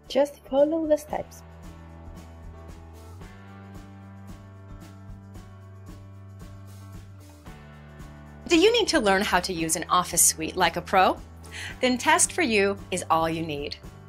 Just follow the steps. Do you need to learn how to use an Office suite like a pro? Then Test4U is all you need.